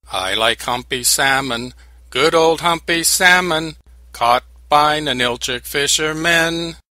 I like Humpy salmon, good old Humpy salmon, caught by Ninilchik fishermen.